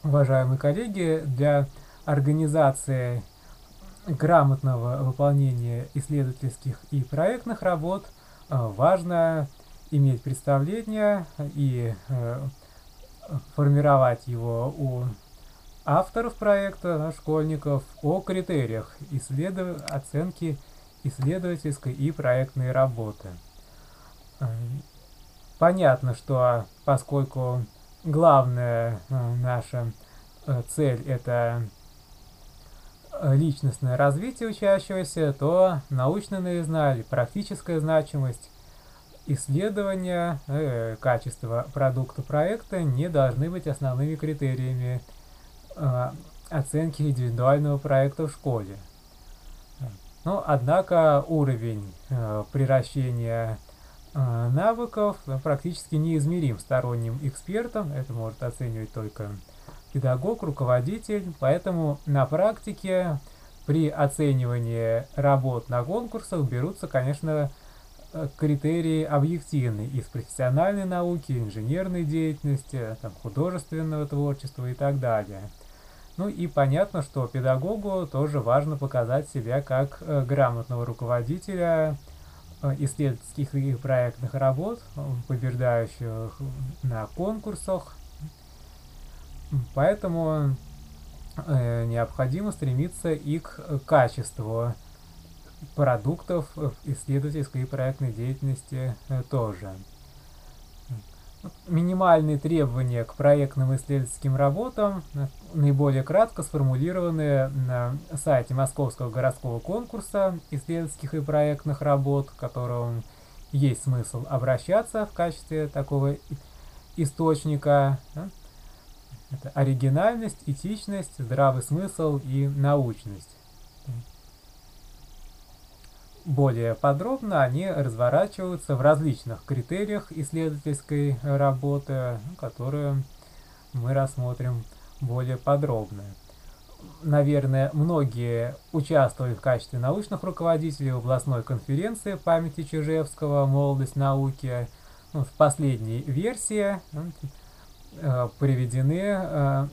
Уважаемые коллеги, для организации грамотного выполнения исследовательских и проектных работ важно иметь представление и формировать его у авторов проекта, школьников, о критериях оценки исследовательской и проектной работы. Понятно, что поскольку главная наша цель — это личностное развитие учащегося, то научная новизна или практическая значимость исследования, качество продукта проекта не должны быть основными критериями оценки индивидуального проекта в школе. Но, однако, уровень приращения навыков практически неизмерим сторонним экспертом. Это может оценивать только педагог, руководитель. Поэтому на практике при оценивании работ на конкурсах берутся, конечно, критерии объективные из профессиональной науки, инженерной деятельности, художественного творчества и так далее. Ну и понятно, что педагогу тоже важно показать себя как грамотного руководителя исследовательских и проектных работ, побеждающих на конкурсах. Поэтому необходимо стремиться и к качеству продуктов исследовательской и проектной деятельности тоже. Минимальные требования к проектным исследовательским работам наиболее кратко сформулированы на сайте Московского городского конкурса исследовательских и проектных работ, к которому есть смысл обращаться в качестве такого источника. Это оригинальность, этичность, здравый смысл и научность. Более подробно они разворачиваются в различных критериях исследовательской работы, которые мы рассмотрим более подробно. Наверное, многие участвовали в качестве научных руководителей в областной конференции памяти Чижевского «Молодость науки». В последней версии приведены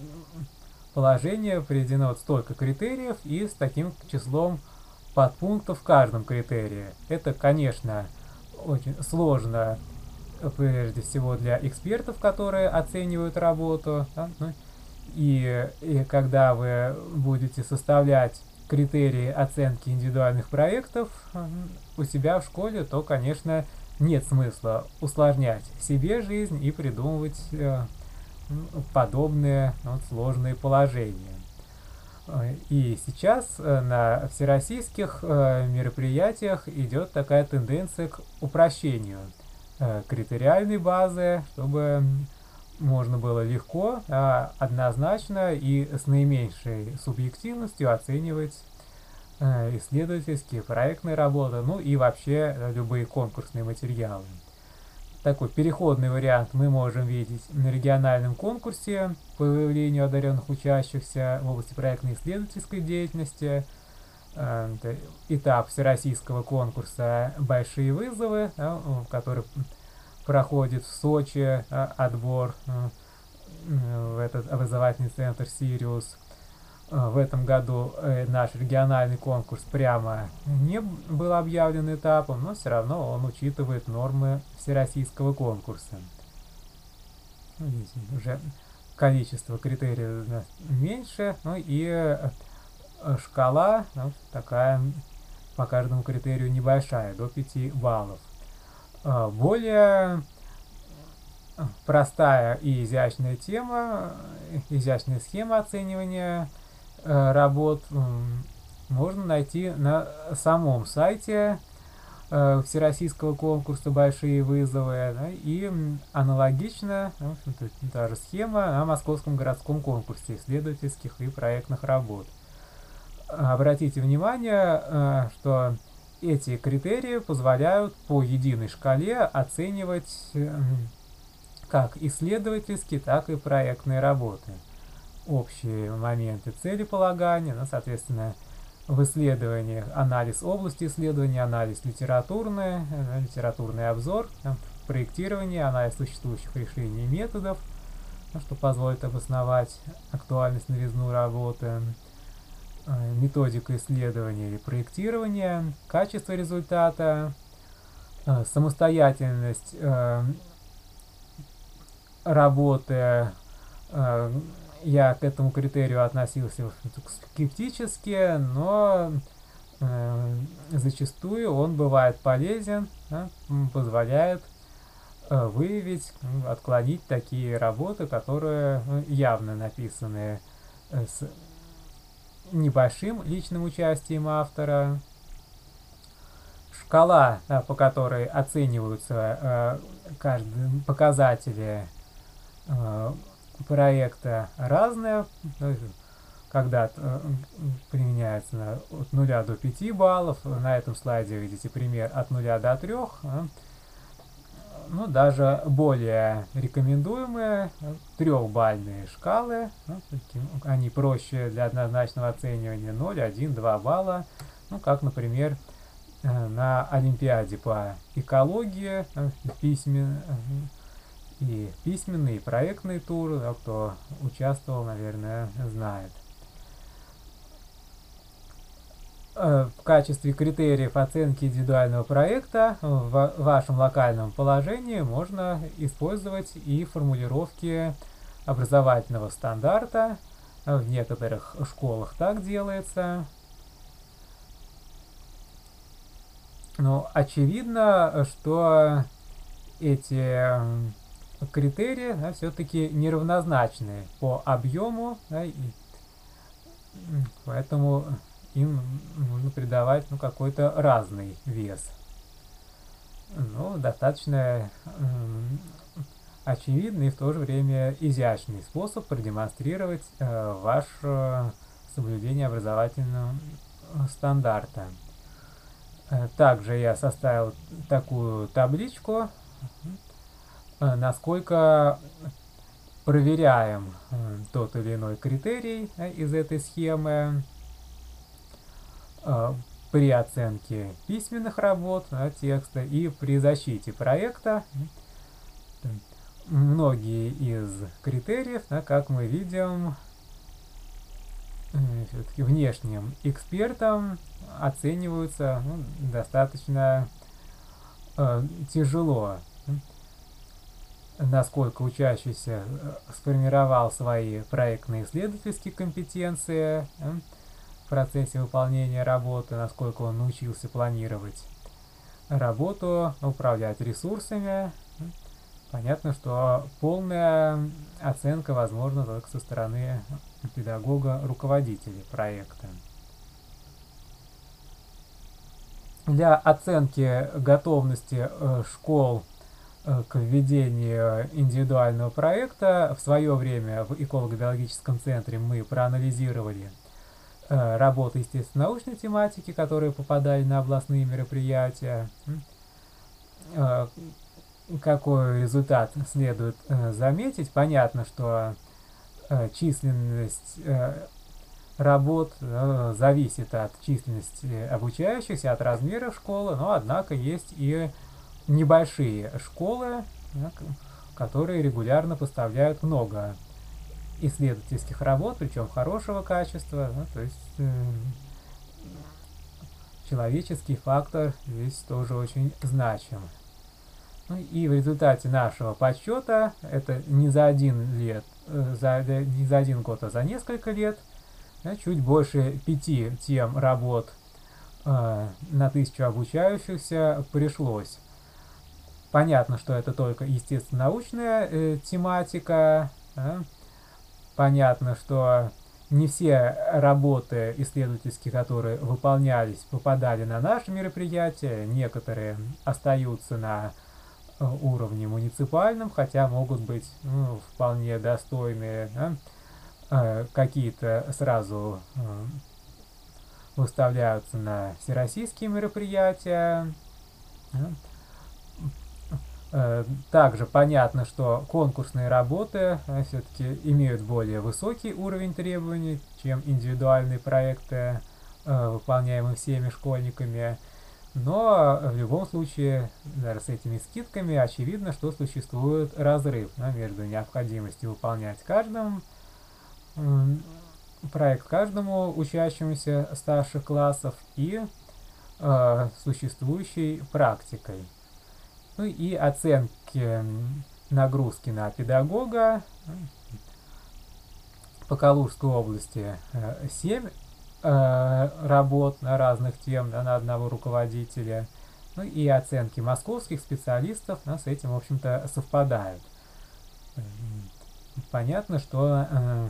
вот столько критериев и с таким числом подпунктов в каждом критерии. Это, конечно, очень сложно, прежде всего, для экспертов, которые оценивают работу. И когда вы будете составлять критерии оценки индивидуальных проектов у себя в школе, то, конечно, нет смысла усложнять себе жизнь и придумывать подобные сложные положения. И сейчас на всероссийских мероприятиях идет такая тенденция к упрощению критериальной базы, чтобы можно было легко, однозначно и с наименьшей субъективностью оценивать исследовательские проектные работы, ну и вообще любые конкурсные материалы. Такой переходный вариант мы можем видеть на региональном конкурсе по выявлению одаренных учащихся в области проектной исследовательской деятельности. Это этап всероссийского конкурса «Большие вызовы», который проходит в Сочи, отбор в этот образовательный центр «Сириус». В этом году наш региональный конкурс прямо не был объявлен этапом, но все равно он учитывает нормы всероссийского конкурса. Здесь уже количество критериев меньше, ну и шкала такая по каждому критерию небольшая, до 5 баллов. Более простая и изящная схема оценивания работ можно найти на самом сайте всероссийского конкурса «Большие вызовы», и аналогично та же схема на Московском городском конкурсе исследовательских и проектных работ. Обратите внимание, что эти критерии позволяют по единой шкале оценивать как исследовательские, так и проектные работы. Общие моменты целеполагания, соответственно, в исследованиях анализ области исследования, анализ литературный обзор, проектирование, анализ существующих решений и методов, что позволит обосновать актуальность, новизну работы, методика исследования или проектирования, качество результата, самостоятельность работы. Я к этому критерию относился скептически, но зачастую он бывает полезен, позволяет выявить, отклонить такие работы, которые явно написаны с небольшим личным участием автора. Шкала, по которой оцениваются каждые показатели проекта, разная. Когда применяется от 0 до 5 баллов. На этом слайде видите пример от 0 до 3. Ну, даже более рекомендуемые 3-бальные шкалы. Они проще для однозначного оценивания: 0, 1, 2 балла. Ну, как, например, на Олимпиаде по экологии и письменный, и проектный тур. Кто участвовал, наверное, знает. В качестве критериев оценки индивидуального проекта в вашем локальном положении можно использовать и формулировки образовательного стандарта. В некоторых школах так делается. Но очевидно, что эти критерии все-таки неравнозначны по объему, и поэтому им нужно придавать какой-то разный вес. Достаточно очевидный и в то же время изящный способ продемонстрировать ваше соблюдение образовательного стандарта. Также я составил такую табличку, насколько проверяем тот или иной критерий из этой схемы при оценке письменных работ, текста и при защите проекта. Многие из критериев, как мы видим, все-таки внешним экспертам оцениваются достаточно тяжело. Насколько учащийся сформировал свои проектно-исследовательские компетенции в процессе выполнения работы, насколько он научился планировать работу, управлять ресурсами. Понятно, что полная оценка возможна только со стороны педагога-руководителя проекта. Для оценки готовности школ к введению индивидуального проекта в свое время в эколого-биологическом центре мы проанализировали работы естественно-научной тематики, которые попадали на областные мероприятия. Какой результат следует заметить? Понятно, что численность работ зависит от численности обучающихся, от размера школы, но однако есть и небольшие школы, которые регулярно поставляют много исследовательских работ, причем хорошего качества. То есть человеческий фактор здесь тоже очень значим. И в результате нашего подсчета, это не за один год, а за несколько лет, чуть больше 5 тем работ на 1000 обучающихся пришлось. Понятно, что это только естественно-научная тематика. Понятно, что не все работы исследовательские, которые выполнялись, попадали на наши мероприятия. Некоторые остаются на уровне муниципальном, хотя могут быть вполне достойные. Какие-то сразу выставляются на всероссийские мероприятия. Также понятно, что конкурсные работы все-таки имеют более высокий уровень требований, чем индивидуальные проекты, выполняемые всеми школьниками. Но в любом случае, даже с этими скидками, очевидно, что существует разрыв, между необходимостью выполнять проект каждому учащемуся старших классов и существующей практикой. Ну и оценки нагрузки на педагога по Калужской области 7 работ на разных тем на одного руководителя. Ну и оценки московских специалистов с этим, в общем-то, совпадают. Понятно, что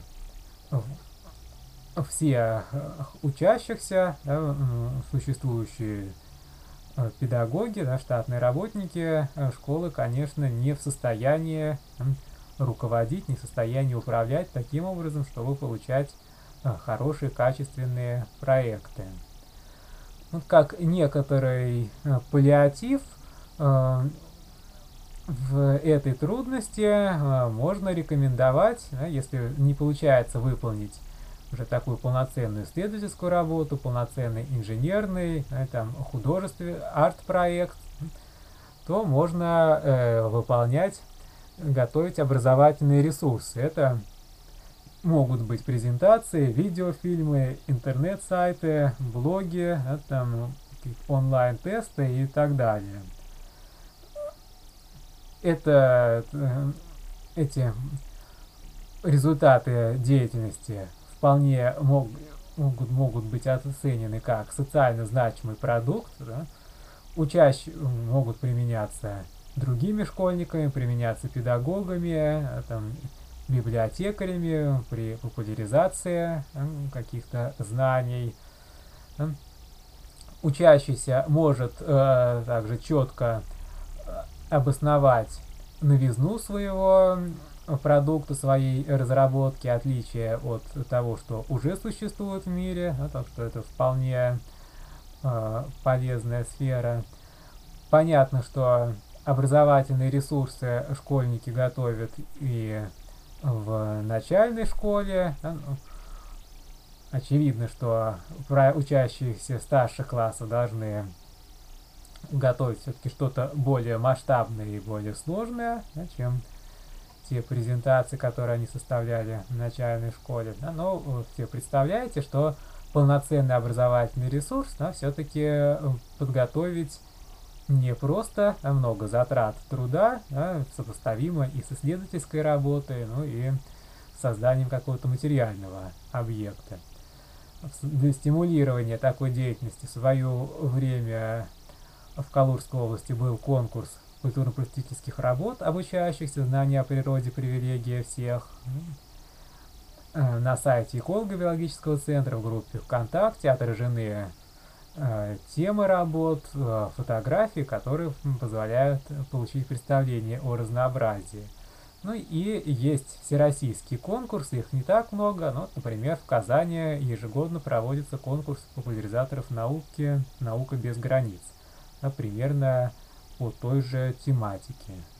все учащихся, существующие педагоги, штатные работники школы, конечно, не в состоянии руководить, не в состоянии управлять таким образом, чтобы получать хорошие, качественные проекты. Вот как некоторый паллиатив в этой трудности можно рекомендовать, если не получается выполнить уже такую полноценную исследовательскую работу, полноценный инженерный, художественный арт-проект, то можно готовить образовательные ресурсы. Это могут быть презентации, видеофильмы, интернет-сайты, блоги, онлайн-тесты и так далее. Эти результаты деятельности вполне могут быть оценены как социально значимый продукт. Могут применяться другими школьниками, применяться педагогами, библиотекарями при популяризации каких-то знаний. Учащийся может также четко обосновать новизну своего продукта, своей разработки, отличие от того, что уже существует в мире, так что это вполне полезная сфера. Понятно, что образовательные ресурсы школьники готовят и в начальной школе. Очевидно, что учащиеся старших классов должны готовить все-таки что-то более масштабное и более сложное, чем те презентации, которые они составляли в начальной школе. Но все представляете, что полноценный образовательный ресурс все-таки подготовить не просто, много затрат труда, сопоставимо и с исследовательской работой, и созданием какого-то материального объекта. Для стимулирования такой деятельности в свое время в Калужской области был конкурс культурно-просветительских работ, обучающихся знанию о природе, привилегия всех. На сайте эколого-биологического центра в группе ВКонтакте отражены темы работ, фотографии, которые позволяют получить представление о разнообразии. Ну и есть всероссийские конкурсы, их не так много, но, например, в Казани ежегодно проводится конкурс популяризаторов науки «Наука без границ», примерно по той же тематике.